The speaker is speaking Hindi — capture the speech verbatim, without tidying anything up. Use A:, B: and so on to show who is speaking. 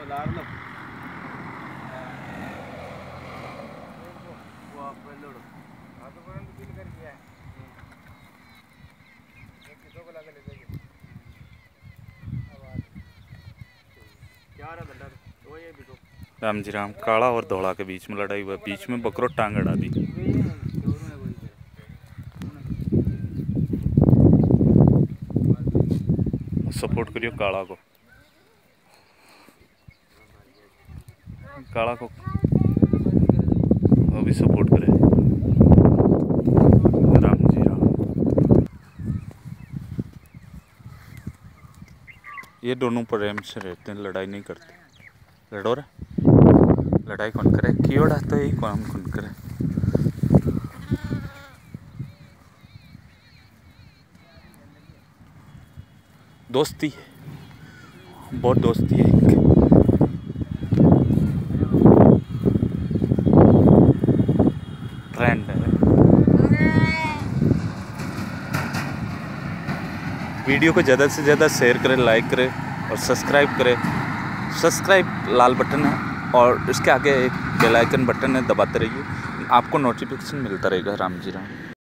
A: राम जी राम। काला और धोला के बीच में लड़ाई हुआ, बीच में बकरो टांग अड़ा दी। सपोर्ट करियो काला को, काला को वो भी सपोर्ट करे। राम जी राम। ये दोनों प्रेम से रहते हैं, लड़ाई नहीं करते। लड़ो रे, लड़ाई कौन करे? कीड़ा तो यही काम कौन करे। दोस्ती है, बहुत दोस्ती है इनकी। ट्रेंड है। वीडियो को ज़्यादा से ज़्यादा शेयर करें, लाइक करें और सब्सक्राइब करें। सब्सक्राइब लाल बटन है और इसके आगे एक बेल आइकन बटन है, दबाते रहिए, आपको नोटिफिकेशन मिलता रहेगा। राम जी राम।